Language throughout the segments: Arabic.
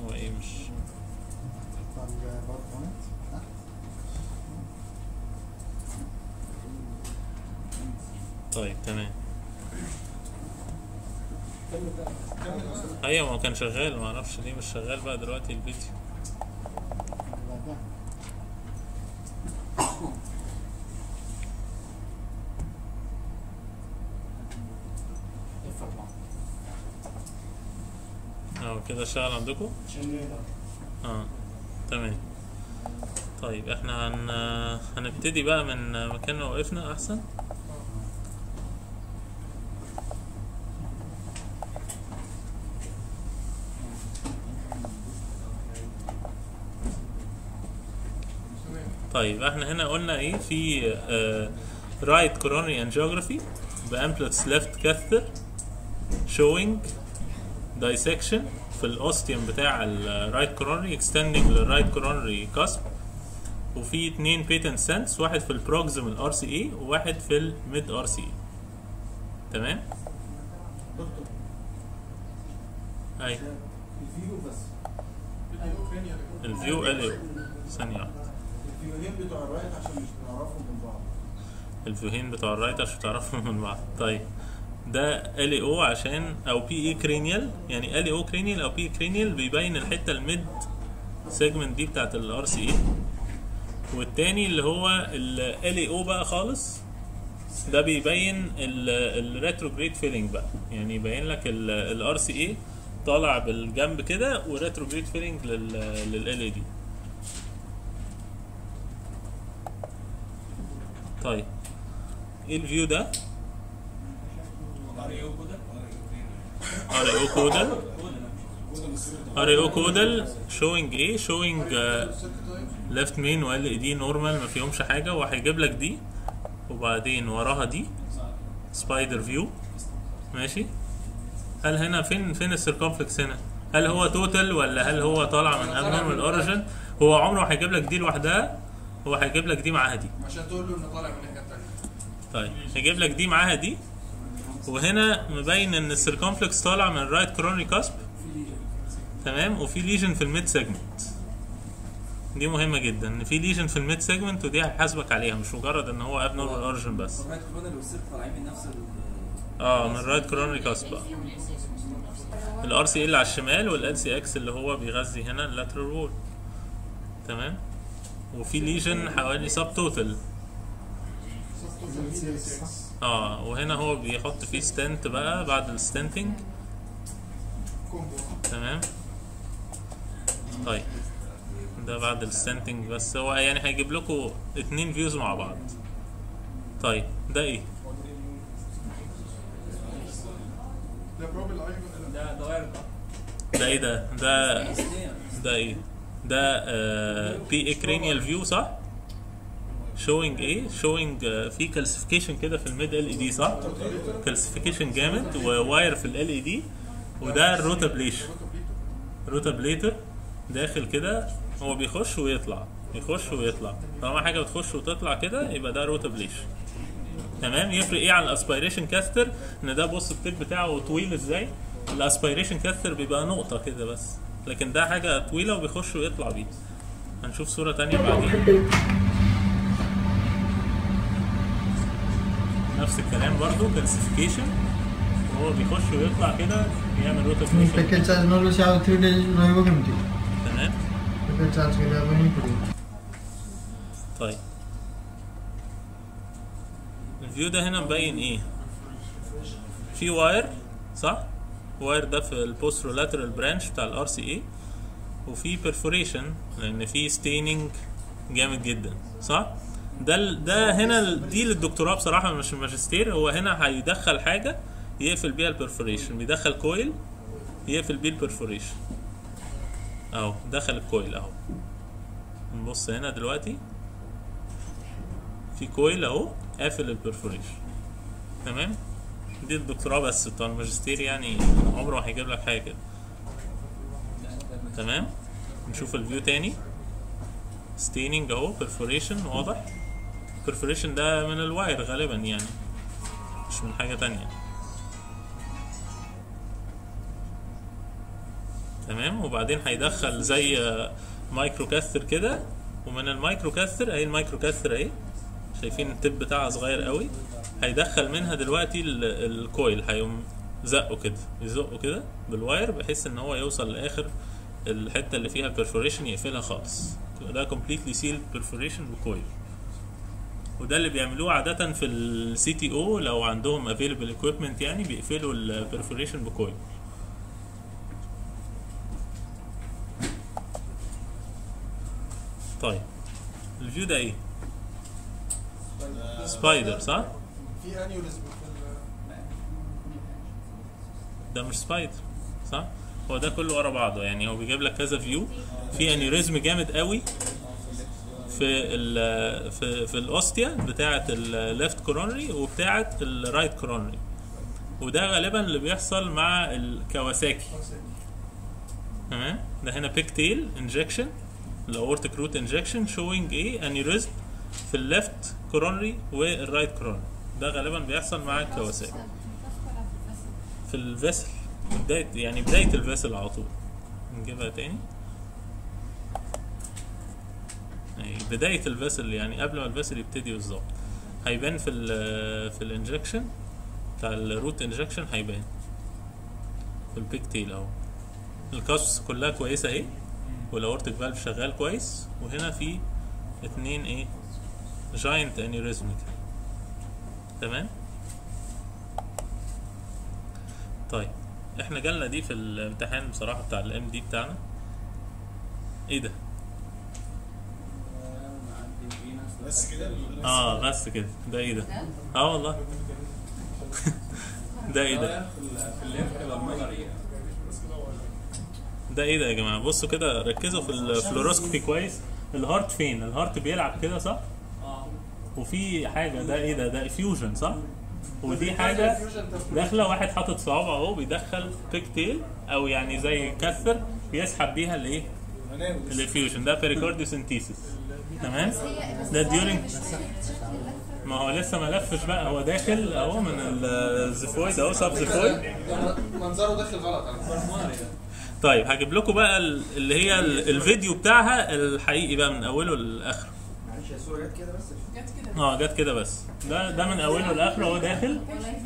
هو ايه مش طيب تمام. ايوه ما كان شغال، ما اعرفش ليه مش شغال بقى دلوقتي الفيديو. كده اشتغل عندكم؟ تمام. طيب احنا هنبتدي بقى من مكان ما وقفنا احسن. طيب احنا هنا قلنا ايه في right coronary angiography بامبلتس left catheter showing dissection في الاوستيوم بتاع الرايت كورونري extending للرايت كورونري cusp، وفي 2 patent stents، واحد في البروكسيمال ار سي اي وواحد في الميد ار سي اي. تمام؟ اي الفيو بس الفيو ال او ثانية واحدة. الفيوهين بتوع الرايت عشان مش بنعرفهم من بعض. الفيوهين بتوع الرايت عشان تعرفهم من بعض. طيب ده ال او عشان او بي اي كرينيال، يعني ال او كرينيال او بي كرينيال بيبين الحته الميد سيجمنت دي بتاعت الار سي اي، والتاني اللي هو ال او بقى خالص ده بيبين الريتروجريد فيلينج بقى، يعني يبين لك الار سي اي طالع بالجنب كده وريتروجريد فيلينج لل اي دي. طيب ايه الفيو ده؟ ار او كودل شوينج ايه؟ شوينج ليفت مين وال اي دي نورمال ما فيهمش حاجه، وهيجيب لك دي وبعدين وراها دي سبايدر فيو. ماشي. هل هنا فين السيركمفلكس هنا؟ هل هو توتال ولا هل هو طالع من ابنورمال اوريجن؟ هو عمره هيجيب لك دي لوحدها، هو هيجيب لك دي معاها دي عشان تقول له انه طالع من الناحيه الثانيه. طيب هيجيب لك دي معاها دي، وهنا مبين ان السيركمفلكس طالع من الرايت كورونري كاسب. تمام. وفي ليجن في الميد سيجمنت، دي مهمه جدا ان في ليجن في الميد سيجمنت، ودي هيحاسبك عليها مش مجرد ان هو ابنورمال اوريجن بس. الرايت كورونري والسيرك طالعين من نفس من الرايت كورونري كاسب. الار سي اللي على الشمال والال سي اكس اللي هو بيغذي هنا اللاترال وول. تمام. وفي ليجن حوالي سب توتال. وهنا هو بيحط فيه ستنت بقى بعد الستنتنج. تمام. طيب ده بعد الستنتنج، بس هو يعني هيجيب لكم 2 فيوز مع بعض. طيب ده ايه؟ ده واير ده ايه ده ايه؟ ده بي اي كرينيال فيو صح؟ شوينج ايه؟ شوينج في كالسيفيكيشن كده في الميد ال اي دي صح؟ كالسيفيكيشن جامد وواير في ال اي دي، وده الروتابليشن. روتابليتر داخل كده، هو بيخش ويطلع يخش ويطلع، طالما حاجه بتخش وتطلع كده يبقى ده روتابليشن. تمام. يفرق ايه عن الاسبيريشن كاستر؟ ان ده بص التيب بتاعه طويل ازاي، الاسبيريشن كاستر بيبقى نقطه كده بس، لكن ده حاجه طويله وبيخش ويطلع بيه. هنشوف صوره تانية بعدين. نفس الكلام برضو كالسيفيكيشن، وهو بيخش ويطلع كده بيعمل روتابليشن. Packet charge no lo siamo 3 days ରହିବ କେମିତି? تمام. Packet charge କରିବା ପାଇଁ ପଡ଼ିବ. طيب الفيو ده هنا مبين ايه؟ في واير صح؟ واير ده في البوسترولاترال برانش بتاع الار سي اي، وفي بيرفوريشن لان في ستيننج جامد جدا صح؟ ده هنا دي للدكتوراه بصراحه مش الماجستير. هو هنا هيدخل حاجه يقفل بيها البرفوريشن، بيدخل كويل يقفل بيه البرفوريشن اهو، دخل الكويل اهو. نبص هنا دلوقتي في كويل اهو قافل البرفوريشن. تمام. دي الدكتوراه بس، بتوع الماجستير يعني عمره ما هيجيب لك حاجه كده. تمام. نشوف الفيو تاني. ستيننج اهو، برفوريشن واضح. برفوريشن ده من الواير غالبا يعني، مش من حاجه تانية. تمام. وبعدين هيدخل زي مايكرو كاستر كده، ومن المايكرو كاستر اهي، المايكرو كاستر اهي شايفين التب بتاعها صغير قوي، هيدخل منها دلوقتي الكويل، هيقوم زقه كده، يزقه كده بالواير بحيث ان هو يوصل لاخر الحته اللي فيها البرفوريشن يقفلها خالص. ده كومبليتلي سيلد برفوريشن بكويل. وده اللي بيعملوه عاده في السي تي او لو عندهم افيلبل ايكويبمنت، يعني بيقفلوا البرفوريشن بكويل. طيب الفيو ده ايه؟ سبايدر صح؟ في انيوريزم في ده مش سبايدر صح؟ هو ده كله ورا بعضه، يعني هو بيجيب لك كذا فيو. في انيوريزم جامد قوي في الاوستيا بتاعه الليفت كورونري وبتاعه الرايت كورونري، وده غالبا اللي بيحصل مع الكواساكي. تمام. ده هنا بيك تيل انجكشن، الاورتيك روت انجكشن شوينج ايه انيوريزم في الليفت كورونري والرايت كورونري. ده غالبا بيحصل مع الكواساكي في الفيسل، بداية الفيسل على طول. نجيبها تاني، بداية الفيسل يعني قبل ما الفيسل يبتدي بالظبط. هيبان في الانجكشن بتاع الروت انجكشن، هيبان في البيك تيل اهو. الكاس كلها كويسة اهي، والاورتيك فالف شغال كويس، وهنا في اتنين ايه جاينت انيوريزم كده. تمام. طيب احنا جالنا دي في الامتحان بصراحة بتاع الام دي بتاعنا. ايه ده؟ بس كده. بس كده. ده ايه ده؟ والله ده ايه ده؟ ده ايه ده يا جماعة؟ بصوا كده، ركزوا في الفلوروسكوبي كويس. الهارت فين؟ الهارت بيلعب كده صح؟ وفي حاجة، ده ايه ده؟ ده افيوجن صح؟ ودي حاجة داخلة، واحد حاطط صوابعه اهو بيدخل بيك تيل او يعني زي كاثر بيسحب بيها الايه؟ الافيوجن. ده بيريكارديوسنتيسيس. تمام. ده ديورنج، ما هو لسه ما لفش بقى، هو داخل اهو من الزيفويد اهو، سب زيفويد. منظره داخل غلط على فكره. طيب هجيب لكم بقى اللي هي الفيديو بتاعها الحقيقي بقى من اوله لاخره. معلش، الصوره جت كده بس. جت كده بس. ده من اوله لاخره هو داخل.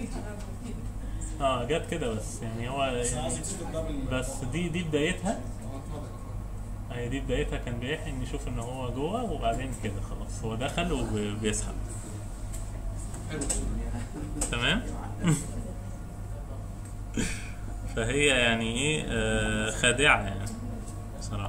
جت كده بس، يعني هو يعني بس دي بدايتها. اهي دي بدايتها، كان بيحن يشوف ان هو جوه، وبعدين كده خلاص هو دخل وبيسحب. تمام. فهي يعني ايه خادعة يعني بصراحة.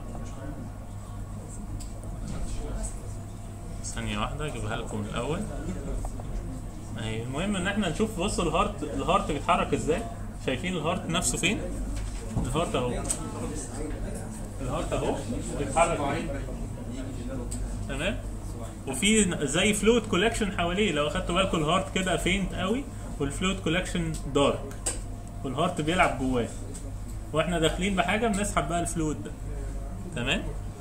ثانية واحدة اجيبها لكم من الاول. اهي المهم ان احنا نشوف. بصوا الهارت بيتحرك ازاي. شايفين الهارت نفسه فين؟ الهارت اهو، الهارت اهو بيتحرك. تمام. وفي زي فلويد كولكشن حواليه. لو اخدتوا بالكم الهارت كده فينت قوي، والفلويد كولكشن دارك، والهارت بيلعب جواه، واحنا داخلين بحاجه بنسحب بقى الفلويد ده. تمام.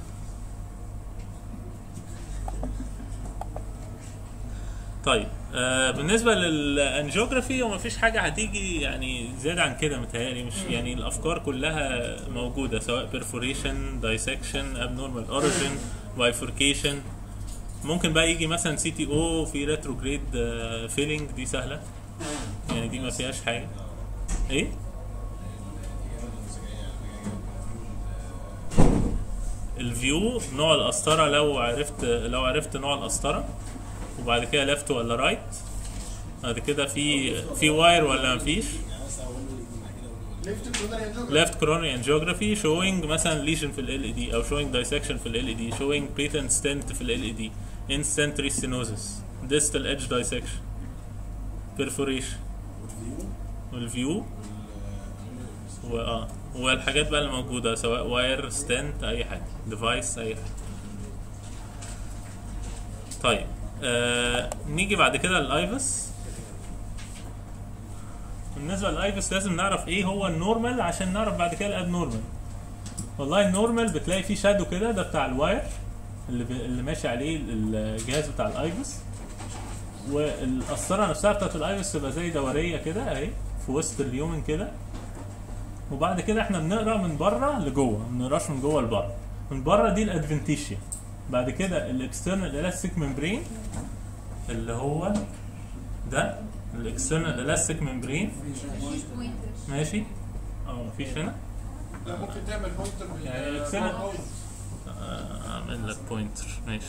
طيب بالنسبه للانجيوجرافي، هو مفيش حاجه هتيجي يعني زياده عن كده متهيألي. مش يعني الافكار كلها موجوده، سواء بيرفوريشن، دايسكشن، ابنورمال اوريجين، بايفوركيشن. ممكن بقى يجي مثلا سي تي او في ريتروجريد فيلينج، دي سهله يعني، دي ما فيهاش حاجه. ايه؟ الفيو، نوع القسطره، لو عرفت نوع القسطره، وبعد كده ليفت ولا رايت، بعد كده في واير ولا مفيش. ليفت كورونري انجيوجرافي شوينج مثلا ليجن في ال دي، او شوينج دايسكشن في ال دي، شوينج بيتنت ستنت في ال دي، انستنت ريستينوزس، ديستال ايدج دايسكشن، بيرفوريشن، والفيو والحاجات بقى الموجوده، سواء واير، ستنت، اي حاجه، ديفايس، اي حاجه. طيب نيجي بعد كده للايفس. بالنسبه للايفس لازم نعرف ايه هو النورمال عشان نعرف بعد كده الاب نورمال. والله النورمال بتلاقي فيه شادو كده، ده بتاع الواير اللي ماشي عليه الجهاز بتاع الايفس، والقسطره نفسها بتاعت الايفس تبقى زي دوريه كده اهي في وسط اليومن كده، وبعد كده احنا بنقرا من بره لجوه، ما بنقراش من جوه لبره. من بره دي الادفنتيشيا. بعد كده الاكسترنال الاستيك ممبرين اللي هو ده الاكسترنال الاستيك ممبرين. ماشي. مفيش هنا. لا ممكن تعمل بوينتر يعني اكسترنال اعمل لك بوينتر. ماشي.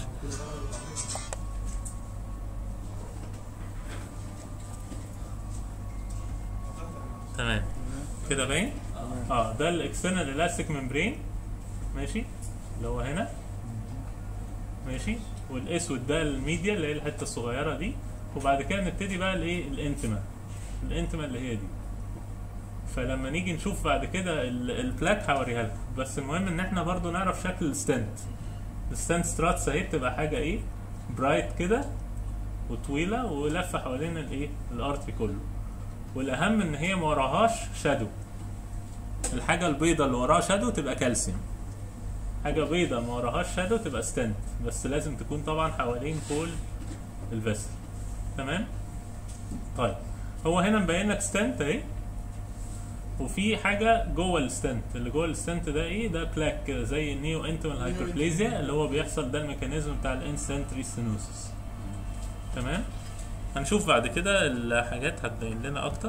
تمام كده باين. ده الاكسترنال الاستيك ممبرين. ماشي. اللي هو هنا. ماشي. والاسود ده الميديا اللي هي الحته الصغيره دي. وبعد كده نبتدي بقى الايه الانتما اللي هي دي. فلما نيجي نشوف بعد كده البلاك هوريها لكم، بس المهم ان احنا برضو نعرف شكل الستنت. الستنت ستراتس اهي بتبقى حاجه ايه برايت كده وطويله ولفه حوالين الايه الارتري كله. والاهم ان هي ما وراهاش شادو. الحاجه البيضاء اللي وراها شادو تبقى كالسيوم. حاجه بيضاء ما وراهاش شادو تبقى ستنت، بس لازم تكون طبعا حوالين كل الفيسل. تمام. طيب هو هنا مبين لك ستنت اهي، وفي حاجه جوه الستنت. اللي جوه الستنت ده ايه؟ ده بلاك كده زي النيو انتمال هايبربليزيا اللي هو بيحصل. ده الميكانيزم بتاع الانسنتري ستينوسيس. تمام. هنشوف بعد كده الحاجات هتبين لنا اكتر.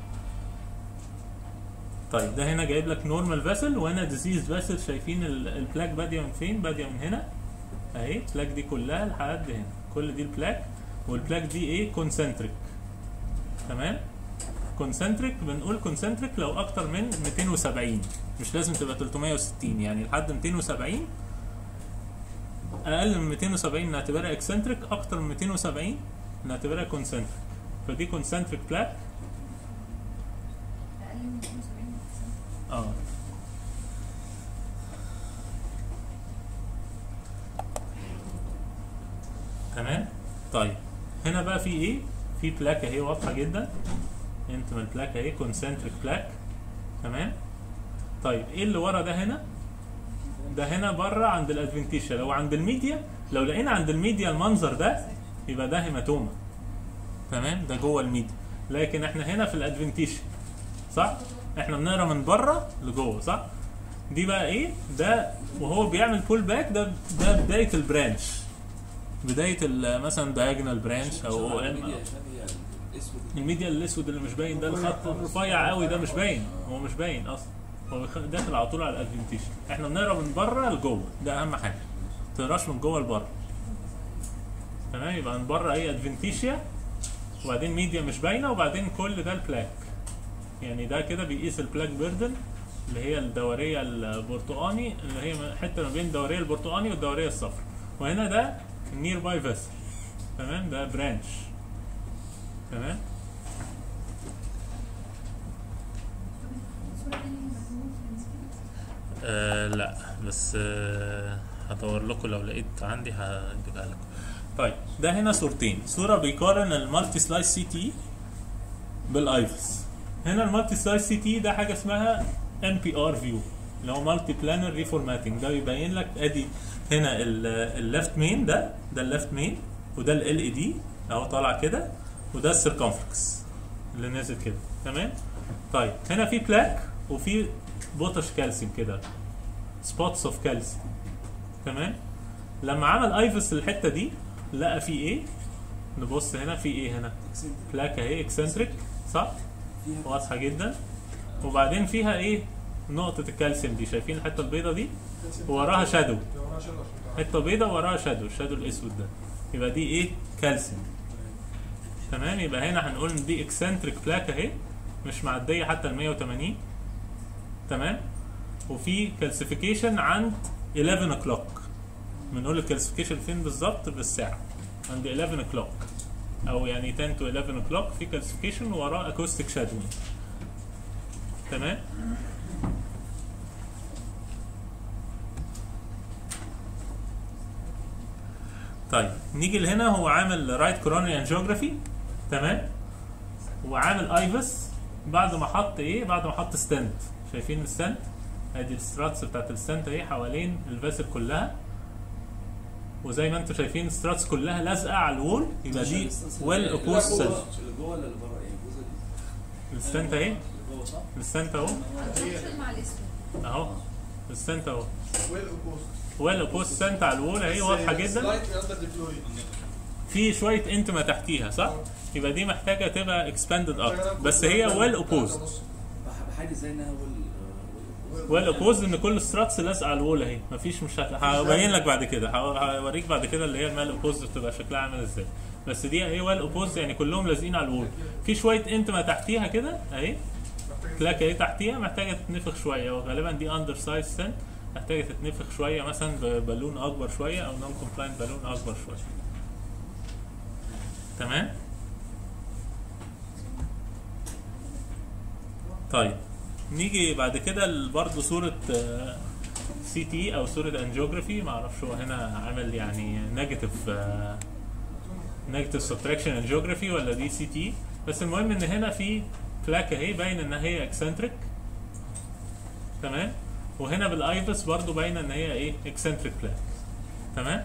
طيب ده هنا جايب لك نورمال فاسل وهنا ديزيز فاسل. شايفين البلاك باديه من فين؟ باديه من هنا اهي. البلاك دي كلها لحد هنا، كل دي البلاك. والبلاك دي ايه؟ كونسنتريك. تمام. كونسنتريك بنقول كونسنتريك لو اكتر من 270، مش لازم تبقى 360 يعني لحد 270. اقل من 270 نعتبرها اكسنتريك، اكتر من 270 نعتبرها كونسنتريك. فدي كونسنتريك بلاك. اقل من 270. تمام. طيب هنا بقى في ايه؟ في بلاك اهي واضحه جدا. انتمال بلاك اهي، كونسنتريك بلاك. تمام. طيب ايه اللي ورا ده هنا؟ ده هنا بره عند الادفنتيشيا. لو عند الميديا، لو لقينا عند الميديا المنظر ده يبقى ده هيماتوما. تمام. ده جوه الميديا. لكن احنا هنا في الادفنتيشيا صح؟ احنا بنقرا من بره لجوه صح؟ دي بقى ايه؟ ده وهو بيعمل بول باك ده بدايه البرانش. بدايه مثلا دايجونال برانش او الميديا الاسود اللي مش باين ده، الخط الرفيع قوي ده مش باين. هو مش باين اصلا، هو داخل على طول على الادفنتيشن. احنا بنقرا من بره لجوه، ده اهم حاجه. ما تقراش من جوه لبره. تمام. يبقى من بره ايه؟ ادفنتيشيا، وبعدين ميديا مش باينه، وبعدين كل ده البلاك. يعني ده كده بيقيس البلاك بيردن اللي هي الدوريه البرتقاني، اللي هي حته ما بين الدوريه البرتقاني والدوريه الصفراء. وهنا ده النير باي فيسل. تمام. ده برانش. تمام. لا بس هدور لكم لو لقيت عندي هجيبها لكم. طيب ده هنا صورتين. صوره بيقارن المالتي سلايس سي تي بالايفس. هنا المالتي سلايس سي تي ده حاجه اسمها ام بي ار فيو اللي هو مالتي بلانر ريفورماتنج. ده بيبين لك ادي هنا الليفت مين، ده الليفت مين، وده ال اي دي اهو طالع كده، وده السيركمفلكس اللي نازل كده. تمام. طيب هنا في بلاك وفي بوتش كالسيوم كده، سبوتس اوف كالسيوم. تمام. لما عمل ايفس الحته دي لقى في ايه؟ نبص هنا في ايه؟ هنا بلاك اهي اكسنتريك صح؟ واضحه جدا. وبعدين فيها ايه؟ نقطه الكالسيوم دي. شايفين الحته البيضاء دي؟ وراها شادو، حته بيضاء وراها شادو، الشادو الاسود ده. يبقى دي ايه؟ كالسيوم. تمام. يبقى هنا هنقول ان دي اكسنتريك بلاك اهي، مش معديه حتى ال 180. تمام. وفي كالسيفيكيشن عند 11 o'clock. بنقول الكالسيفيكيشن فين بالظبط؟ بالساعه. عند 11 o'clock او يعني 10 to 11 o'clock في كالسيفيكيشن وراه اكوستيك شادوينج. تمام. طيب نيجي لهنا. هو عامل رايت كورونري انجيوجرافي. تمام. وعامل ايفس بعد ما حط ايه؟ بعد ما حط ستنت. شايفين الستنت؟ ادي الستراتس بتاعت الستنت اهي حوالين الفاسل كلها. وزي ما انتم شايفين الستراتس كلها لازقه على الوول. يبقى دي ويل اوبوست سيل. اللي جوه ولا اللي بره؟ ايه الجزء دي؟ الستنت اهي جوه صح؟ السنت اهو الجنكشن مع الاسود. اهو، السنت اهو ويل اوبوست ويل اوبوست سنت على الوول اهي واضحه جدا. سلايتلي اندر ديبلويد. في شويه انتما تحتيها صح؟ يبقى دي محتاجه تبقى اكسباندد اكتر، بس هي ويل اوبوزد. بحاجه زي انها ويل اوبوزد ان كل ستراتس لازقه على الوول اهي، مفيش مش هبين لك بعد كده، هوريك بعد كده اللي هي المال اوبوزد بتبقى شكلها عامل ازاي. بس دي اهي ويل اوبوزد يعني كلهم لازقين على الوول. في شويه انتما تحتيها كده اهي، كلاك اهي تحتيها محتاجه تتنفخ شويه، وغالبا دي اندر سايز سنت محتاجه تتنفخ شويه مثلا ببالون اكبر شويه او نون كومبلاينت بالون اكبر شويه. تمام؟ طيب نيجي بعد كده برضه صورة سي تي او صورة انجيوجرافي، معرفش هو هنا عامل يعني نيجاتيف سبتراكشن انجيوجرافي ولا دي سي تي، بس المهم ان هنا في بلاك اهي باين ان هي اكسنتريك. تمام؟ وهنا بالايفس برضه باينه ان هي ايه؟ اكسنتريك بلاك. تمام؟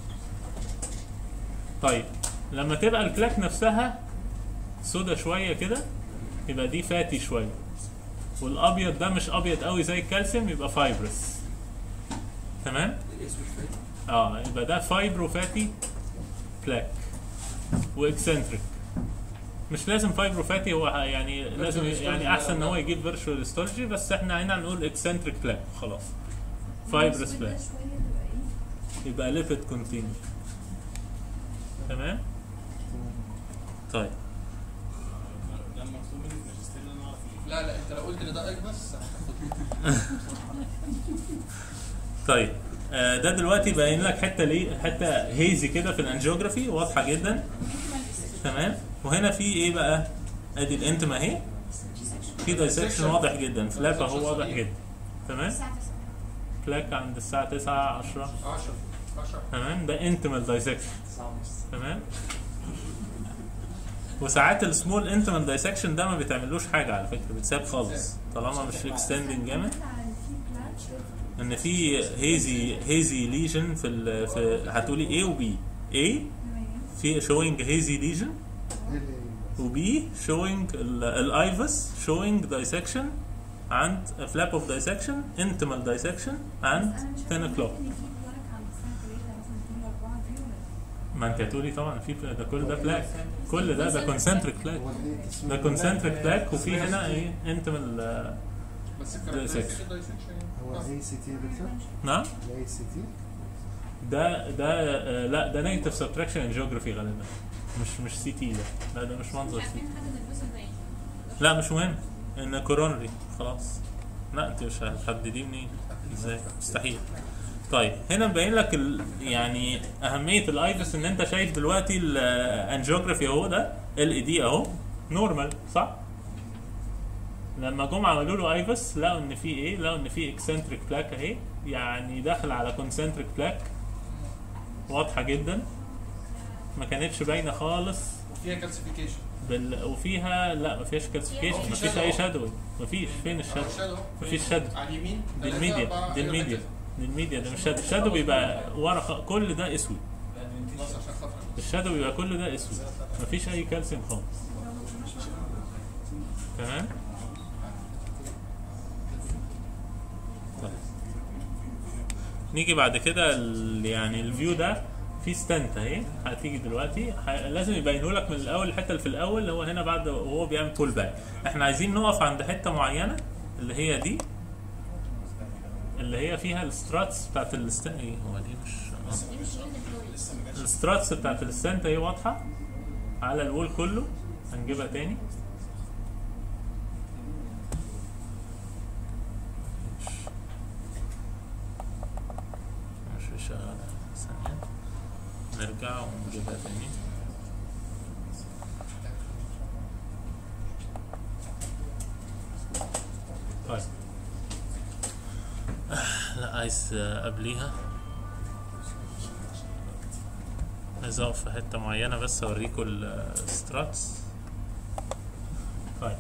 طيب لما تبقى البلاك نفسها سودا شويه كده يبقى دي فاتي شويه، والابيض ده مش ابيض قوي زي الكالسيوم يبقى فايبرس. تمام؟ يبقى ده فايبرو فاتي بلاك واكسنتريك. مش لازم فايبرو فاتي، هو يعني لازم يعني احسن ان هو يجيب فيرتشوال هيستولوجي، بس احنا هنا هنقول اكسنتريك بلاك خلاص. فايبرس بلاك يبقى ليبيد كونتينر. تمام؟ طيب لا انت لو قلت ان ده اجنس طيب ده دلوقتي باين لك حته هيزي كده في الانجيوجرافي واضحه جدا. تمام؟ وهنا في ايه بقى؟ ادي الانتما اهي، في دايسكشن واضح جدا، فلاك اهو واضح جدا. تمام؟ فلاك عند الساعه 9 10. تمام؟ ده انتمال دايسكشن. تمام؟ وساعات السمول انتمال دايسكشن ده ما بيتعملوش حاجه على فكره، بيتساب خالص طالما مش اكستندنج جامد. ان في هيزي ليجن في هتقولي A و B. A في showing hazy lesion و B showing الايفس showing dissection and a flap of dissection intimal dissection and 10 o'clock. ما انت هتقولي طبعا في ده كل ده بلاك، كل ده كونسنتريك بلاك، ده كونسنتريك بلاك، وفي هنا ايه انتمال دايسكشن. هو اي سي تي دكتور؟ نعم؟ اي سي تي؟ ده لا ده نيجاتيف سبتراكشن انجيوجرافي غالبا، مش سي تي ده. لا ده مش منظر سي تي. لا مش مهم ان كورونري خلاص. لا انت مش هتحدديه منين؟ ازاي؟ مستحيل. طيب هنا مبين لك يعني اهميه الايفس، ان انت شايف دلوقتي الانجيوجرافي اهو ده LED اهو نورمال صح؟ لما جم عملوا له ايفس لقوا ان في ايه؟ لقوا ان في اكسنتريك بلاك اهي، يعني داخل على كونسنتريك بلاك واضحه جدا، ما كانتش باينه خالص. وفيها كالسيفيكيشن وفيها لا ما فيهاش كالسيفيكيشن، ما فيش اي شادوي، ما فيش. فين الشادو؟ ما فيش شادو. على اليمين دي الميديا، دي الميديا، دي الميديا، ده مش شادو. الشادو بيبقى ورا كل ده اسود. الشادو بيبقى كل ده اسود، ما فيش اي كالسيوم خالص. تمام؟ طيب نيجي بعد كده يعني الفيو ده في ستنت اهي هتيجي دلوقتي، لازم يبينه لك من الاول. الحته اللي في الاول اللي هو هنا بعد وهو بيعمل بول باك، احنا عايزين نقف عند حته معينه اللي هي دي، اللي هي فيها الستراتس بتاعت الستنت. ايه هو دي مش الستراتس بتاعت الستنت اهي واضحه على الوول كله. هنجيبها تاني. مش شغاله، ثانيه نرجع ونجيبها تاني. طيب لا عايز قبليها، عايز اقف في حته معينه بس اوريكم الستراتس. طيب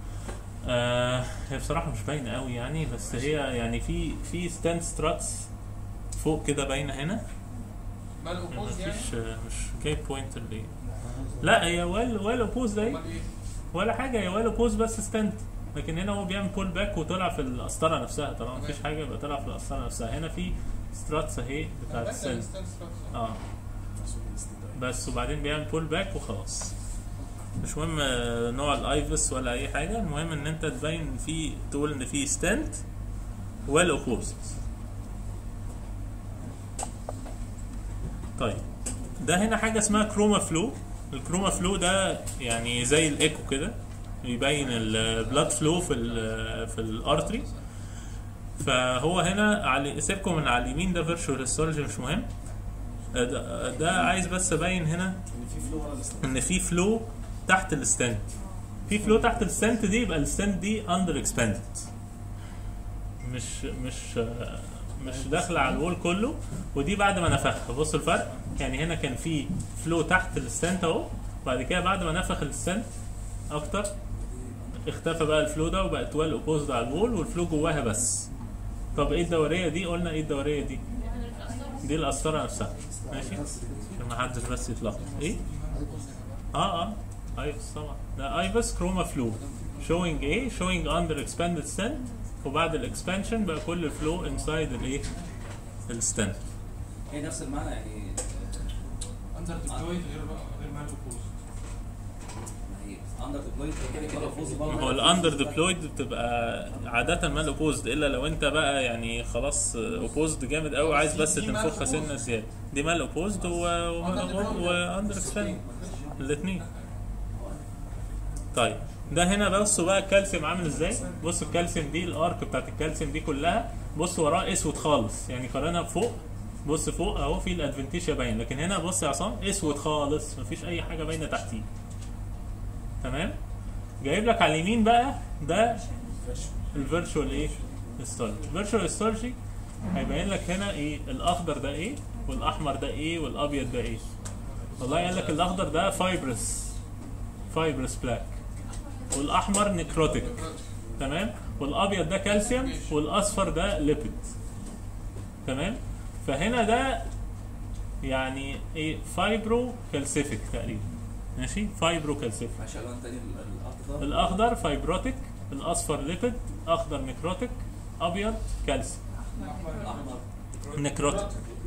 هي بصراحه مش باينه قوي يعني، بس هي يعني في ستاند ستراتس فوق كده باينه هنا. مال اوبوز يعني؟ مش جايب بوينت اللي لا هي ويل اوبوز ده ولا حاجه، هي ويل اوبوز بس ستاند. لكن هنا هو بيعمل بول باك وطلع في القسطره نفسها، طالما مفيش حاجه يبقى طلع في القسطره نفسها. هنا في ستراتس اهي بتاعت السيل اه بس، وبعدين بيعمل بول باك وخلاص. مش مهم نوع الايفس ولا اي حاجه، المهم ان انت تبين فيه، تقول ان فيه ستنت ويل اوبوزد. طيب ده هنا حاجه اسمها كروما فلو. الكروما فلو ده يعني زي الايكو كده، بيبين البلاد فلو في الارتري. فهو هنا على سيبكم من على اليمين ده فيرتشوال هيستولوجي مش مهم، ده عايز بس ابين هنا ان في فلو تحت الستنت. في فلو تحت الستنت دي، يبقى الستنت دي اندر اكسباندد، مش داخله على الوول كله، ودي بعد ما نفخها. بصوا الفرق، يعني هنا كان في فلو تحت الستنت اهو، بعد كده بعد ما نفخ الستنت اكتر اختفى بقى الفلو ده وبقت ويل اوبوزد على الوول والفلو جواها بس. طب ايه الدوريه دي؟ قلنا ايه الدوريه دي؟ دي القسطره نفسها، ماشي؟ عشان ما حدش بس يتلخبط. ايه؟ ايفس طبعا، ده ايفس كروما فلو showing ايه؟ showing under expanded stent، وبعد الاكسبانشن بقى كل الفلو انسايد الايه؟ الستنت. هي نفس المعنى يعني اندر ديبلويد غير مال اوبوز. ما هي اندر ديبلويد كده كده فوز ما هو الاندر ديبلويد بتبقى عاده مال اوبوزد، الا لو انت بقى يعني خلاص اوبوزد جامد قوي عايز بس تنفخها سنه زياده، دي مال اوبوزد واندر اكسباند الاثنين. طيب ده هنا بصوا بقى الكالسيوم عامل ازاي. بصوا الكالسيوم دي، الارك بتاعت الكالسيوم دي كلها، بص وراه اسود خالص، يعني قارنها بفوق. بص فوق اهو في الادفنتيشيا باين، لكن هنا بص يا عصام اسود خالص، مفيش اي حاجه باينه تحتيه. تمام؟ جايب لك على اليمين بقى ده الفيرتشوال ايه؟ هيستولوجي. الفيرتشوال هيستولوجي هيبين لك هنا ايه؟ الاخضر ده ايه؟ والاحمر ده ايه؟ والابيض ده ايه؟ والله قال لك الاخضر ده فايبرس بلاك، والاحمر نيكروتيك، تمام؟ والابيض ده كالسيوم، والاصفر ده ليبيد. تمام؟ فهنا ده يعني ايه؟ فايبرو كالسيفيك تقريبا، ماشي؟ فايبرو كالسيفيك. معلش الوان تاني. الاخضر الاخضر فايبروتيك، الاصفر ليبيد، اخضر نيكروتيك، ابيض كالسيوم، الاحمر نيكروتيك.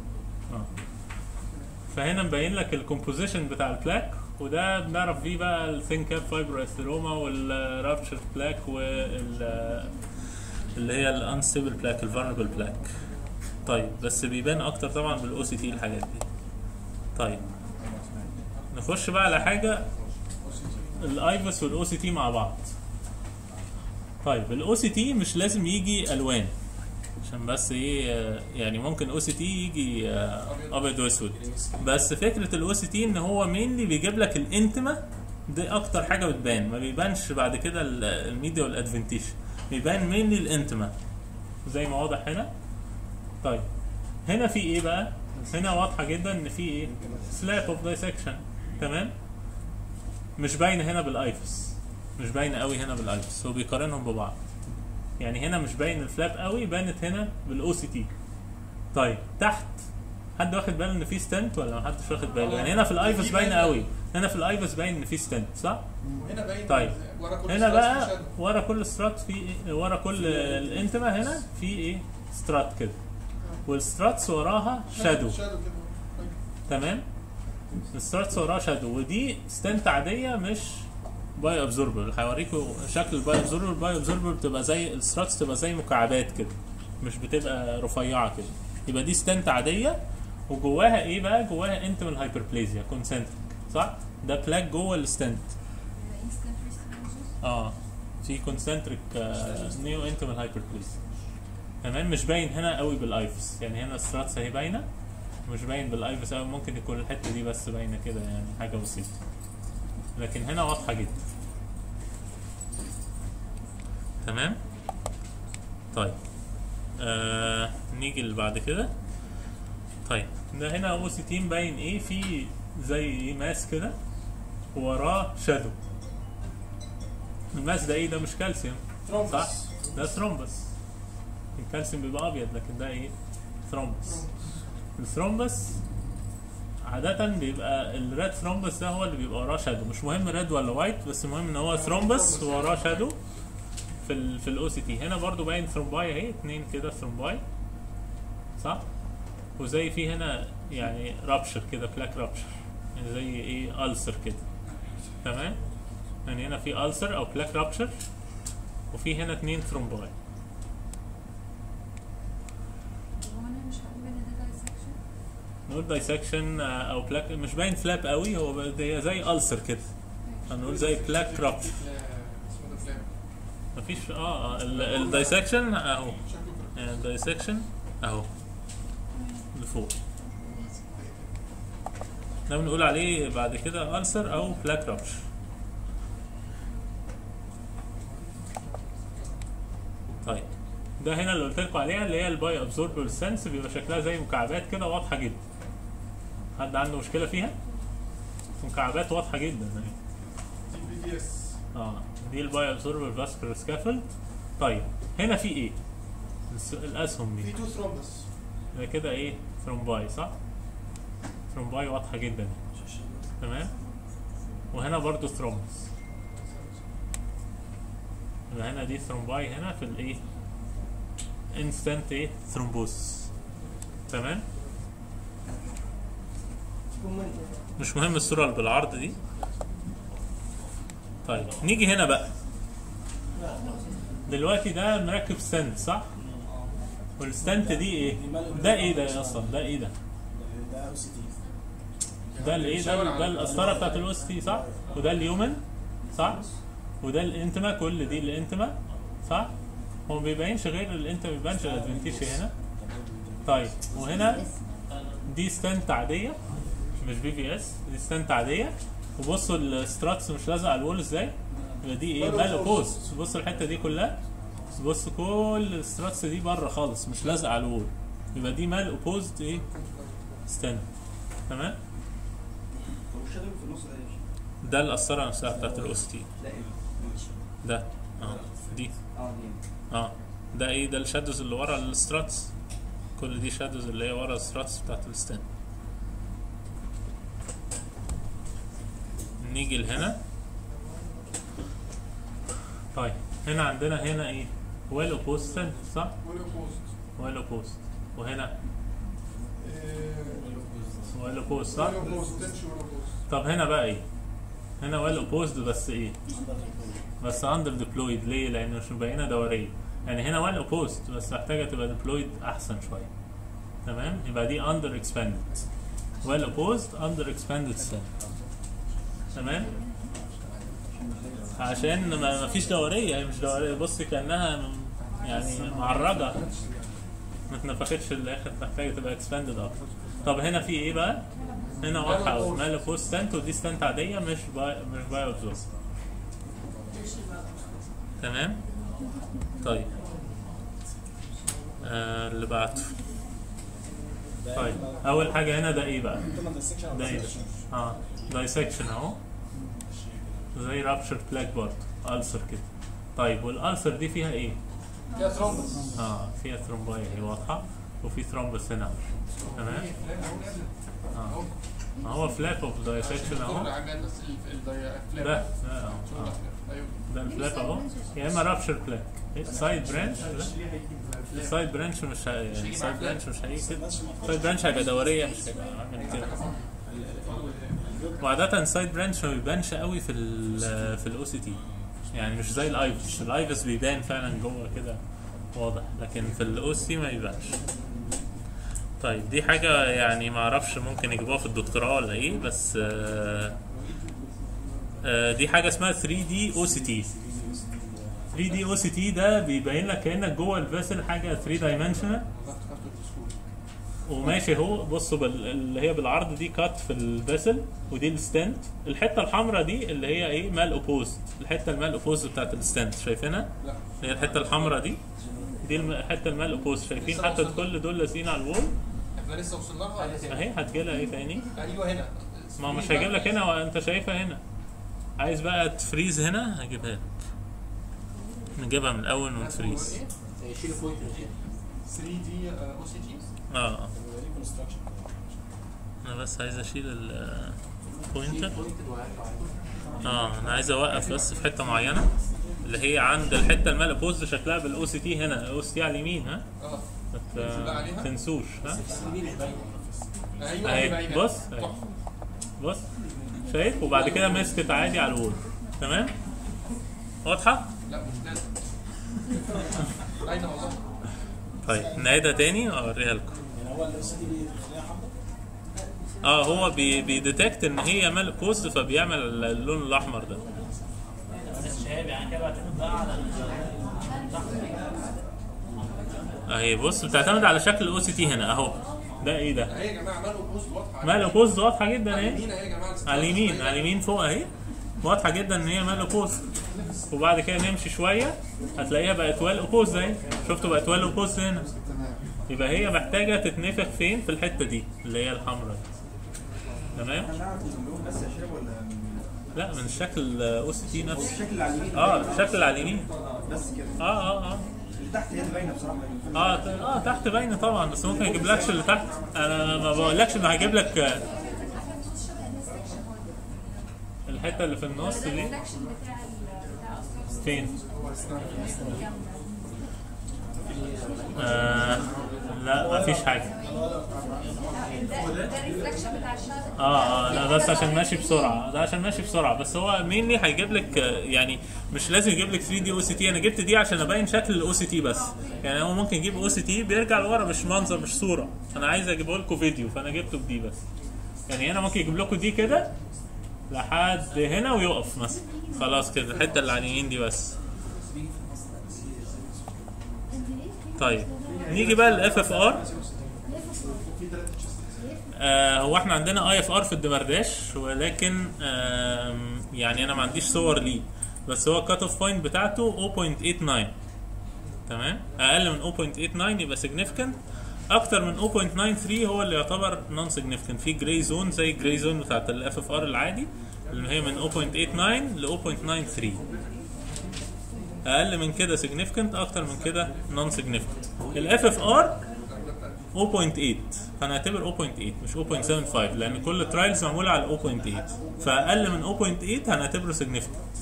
فهنا مبين لك الكومبوزيشن بتاع البلاك، وده بنعرف فيه بقى الثين كاب فايبروستيروما والرابتشر بلاك اللي هي الانستيبل بلاك، الفارنبل بلاك. طيب بس بيبان اكتر طبعا بالاو سي تي الحاجات دي. طيب نخش بقى على حاجه الايفس والاو سي تي مع بعض. طيب الاو سي تي مش لازم يجي الوان، عشان بس ايه يعني ممكن او سي تي يجي ابيض واسود، بس فكره الاو سي تي ان هو مينلي بيجيب لك الانتما دي اكتر حاجه بتبان، ما بيبانش بعد كده الميديا والادفنتيشن، بيبان مينلي الانتما زي ما واضح هنا. طيب هنا في ايه بقى؟ هنا واضحه جدا ان في ايه؟ سلاب اوف دايسكشن، تمام؟ مش باينه هنا بالايفس، مش باينه قوي هنا بالايفس، هو بيقارنهم ببعض. يعني هنا مش باين الفلاب قوي، بانت هنا بالاو سي تي. طيب تحت حد واخد باله ان في ستنت ولا ما حدش واخد باله؟ يعني هنا في الايفس باينه قوي، هنا في الايفس باين ان في ستنت، صح؟ هنا باين. طيب ورا كل هنا بقى سترات في ورا كل سترات في ورا كل الانتما هنا في ايه؟ سترات كده، والستراتس وراها شادو، كده. تمام؟ الستراتس وراها شادو، ودي ستنت عاديه مش باي ابزوربر. هوريكم شكل الباي ابزوربر. الباي ابزوربر بتبقى زي الستراتس، تبقى زي مكعبات كده، مش بتبقى رفيعه كده. يبقى دي ستنت عاديه، وجواها ايه بقى؟ جواها انتمال هايبربليزيا كونسنتريك، صح؟ ده بلاك جوه الستنت. في كونسنتريك نيو انتمال هايبربليزيا، تمام؟ مش باين هنا قوي بالايفس، يعني هنا الستراتس اهي باينه، مش باين بالايفس قوي، ممكن يكون الحته دي بس باينه كده، يعني حاجه بسيطه، لكن هنا واضحه جدا. تمام؟ طيب نيجي اللي بعد كده. طيب ده هنا او سي تي باين ايه؟ في زي ماس كده وراه شادو. الماس ده ايه؟ ده مش كالسيوم، صح؟ ده ثرومبس. الكالسيوم بيبقى ابيض، لكن ده ايه؟ ثرومبس. الثرومبس عادة بيبقى الريد ثرومبس ده هو اللي بيبقى وراه شادو، مش مهم ريد ولا وايت، بس المهم ان هو ثرومبس ووراه شادو. في الاو سي تي. هنا برضو باين ثرومباي اهي، اتنين كده ثرومباي صح، وزي في هنا يعني رابشر كده، بلاك رابشر، يعني زي ايه ألسر كده. تمام، يعني هنا في ألسر او بلاك رابشر، وفي هنا اتنين ثرومباي. هو انا مش هقول ان ده دايسكشن. نقول دايسكشن او بلاك، مش باين فلاب قوي، هو هي زي ألسر كده، هنقول زي بلاك رابشر. اسمه ده فلاب. مفيش الدايسكشن اهو، شكله كده. يعني الدايسكشن اهو لفوق، ده بنقول عليه بعد كده ألسر او بلاك رابشر. طيب ده هنا اللي قلت لكم عليها، اللي هي الباي ابزوربل سنس، بيبقى شكلها زي مكعبات كده واضحه جدا. حد عنده مشكله فيها؟ مكعبات واضحه جدا اهي. دي بي اس. دي الباي ابزوربل فاسكولار سكافولد. طيب هنا في ايه؟ الاسهم في دي 2 ثرومبس. ده كده ايه؟ ثرومباي صح؟ ثرومباي واضحه جدا. تمام، وهنا برضو ثرومبس، يبقى هنا دي ثرومباي هنا في الايه؟ انستنت ايه؟ ثرومبوس. تمام، مش مهم الصورة اللي بالعرض دي. طيب نيجي هنا بقى، دلوقتي ده مركب ستنت صح؟ والستنت دي ايه؟ ده ايه ده اصلا؟ ده ايه ده؟ ده او سي تي. ده الايه؟ ده القسطرة بتاعت الاو اس تي صح؟ وده اليومن صح؟ وده الانتما، كل دي الانتما صح؟ هو ما بيبينش غير الانتما، ما بيبانش الادفنتيشيا هنا. طيب وهنا دي ستنت عادية مش بي في اس، دي ستنت عادية. وبصوا الستراتس مش لازقة على الوول ازاي؟ يبقى دي ايه؟ مال اوبوست. بصوا الحتة دي كلها، بصوا كل الستراتس دي بره خالص مش لازقة على الوول، يبقى دي مال اوبوست ايه؟ ستنت. تمام؟ طب والشادو في النص ده ايه؟ ده القسطرة نفسها بتاعت الاو اس تي. لا ايه؟ ماشي. ده دي دي ده ايه؟ ده الشادوز اللي ورا الستراتس، كل دي شادوز اللي هي ورا الستراتس بتاعت الستان. نيجي لهنا. طيب هنا عندنا هنا ايه؟ ويل اوبوست صح؟ ويل اوبوست. ويل اوبوست، وهنا ويل ويل اوبوست صح؟ اوبوست. تمشي ويل اوبوست. طب هنا بقى ايه؟ هنا ويل اوبوست بس ايه؟ بس اندر ديبلويد. ليه؟ لان مش مبينه دوريه. يعني هنا ويل اوبوست بس محتاجه تبقى ديبلويد احسن شويه. تمام، يبقى دي اندر اكسباندد. ويل اوبوست اندر اكسباندد ستان. تمام، عشان ما فيش دوريه، هي مش دوريه. بص كانها يعني معرجه، ما اتنفختش للاخر، محتاجه تبقى اكسباندد اكتر. طب هنا في ايه بقى؟ هنا واضحه قوي مال اوبوست ستانت، ودي ستانت عاديه مش باي اوبزورب. تمام. طيب اللي بعده. طيب اول حاجه هنا ده ايه بقى؟ ده ايه ده؟ دايسكشن اهو، زي رابشر بلاك برضه، ألسر كده. طيب والألسر دي فيها ايه؟ فيها ثرومبس. فيها ثرومبايه هي واضحه، وفي ثرومبس هنا. تمام. ما هو فلاب اوف دايسكشن اهو. ده ده الفلاب اهو، يا اما رابشر بلاك سايد برانش. السايد برانش مش السايد برانش مش هيجي كده، السايد برانش هيبقى دوريه، مش هيبقى عامل كده. وعادة السايد برانش ما بيبانش قوي في الاو سي تي، يعني مش زي الايفس. الايفس بيبان فعلا جوه كده واضح، لكن في الاو سي تي ما يبانش. طيب دي حاجة يعني ما اعرفش ممكن يجيبوها في الدكتوراه ولا ايه، بس دي حاجة اسمها 3D OCT. 3D OCT ده بيبين لك كأنك جوه الفيسل حاجة 3 dimensional وماشي اهو. بصوا اللي هي بالعرض دي كات في الفيسل، ودي الستنت. الحتة الحمراء دي اللي هي ايه؟ مال اوبوست. الحتة المال اوبوست بتاعت الستنت شايفينها؟ اللي هي الحتة الحمراء دي الحتة المال اوبوست. شايفين حتى كل دول لازقين على الوول. احنا لسه وصلنا لها اهي هتجيلها ايه تاني؟ ايوه هنا. ما مش هجيب لك هنا وانت شايفها هنا. عايز بقى تفريز هنا هجيبها لك. نجيبها من الاول ونفريز. شيل بوينت 3D OCT. انا بس عايز اشيل البوينتر. انا عايز اوقف بس في حته معينه، اللي هي عند الحته المال بوز شكلها بالاو سي تي هنا، الاو سي تي على اليمين ها، اه ما عليها. تنسوش ها. ايوه اهي باينة. بص اهي. بص شايف، وبعد كده مسكت عادي على الوول. تمام واضحه؟ لا مش لازم. باينه والله. طيب نعيدها تاني اوريها لكم. يعني هو الاس دي بيخليها حمراء. هو بيديتكت ان هي مال بوز فبيعمل اللون الاحمر ده. الشهاب يعني كده بعتمد بقى على اهي بص بتعتمد على شكل الاو سي تي هنا اهو. ده ايه ده؟ اهي يا جماعه ماله بوست واضحه. مال بوز واضحه جدا اهي. اليمين اهي يا جماعه. على اليمين، على اليمين فوق اهي، واضحه جدا ان هي مال اوبوز. وبعد كده نمشي شويه هتلاقيها بقت وال اوبوز اهي. شفتوا بقت وال اوبوز هنا. تمام. يبقى هي محتاجه تتنفخ فين؟ في الحته دي اللي هي الحمراء دي. تمام؟ احنا نعرف اللون بس يا شباب ولا لا من الشكل او سي تي نفسه. الشكل اللي على اليمين؟ الشكل على اليمين. بس كده. اه اللي تحت هي اللي باينه بصراحه. تحت باينه طبعا، بس ممكن يجيب لكش اللي تحت. انا ما بقولكش انه هيجيب لك الحته اللي في النص دي. الريفلكشن بتاع أصلاً. فين؟ لا مفيش حاجه. ده الريفلكشن بتاع الشادو. لا بس عشان ماشي بسرعه، ده عشان ماشي بسرعه، بس هو مينلي هيجيب لك يعني مش لازم يجيب لك 3 دي او سي تي. انا جبت دي عشان ابين شكل الاو سي تي بس. يعني هو ممكن يجيب او سي تي بيرجع لورا، مش منظر مش صوره. انا عايز اجيبه لكم فيديو فانا جبته بدي بس. يعني هنا ممكن يجيب لكم دي كده لحد هنا ويقف مثلا، خلاص كده الحته اللي على اليمين دي بس. طيب نيجي بقى للاف اف ار. هو احنا عندنا اي اف ار في الدمرداش، ولكن يعني انا ما عنديش صور ليه، بس هو الكات اوف بوينت بتاعته 0.89. تمام، اقل من 0.89 يبقى significant، اكتر من 0.93 هو اللي يعتبر نون significant. في جراي زون زي الجراي زون بتاعت الاف اف ار العادي اللي هي من 0.89 ل 0.93. اقل من كده significant، اكتر من كده non significant. الاف اف ار 0.8 هنعتبر 0.8 مش 0.75 لان كل الترايلز معموله على 0.8، فاقل من 0.8 هنعتبره significant.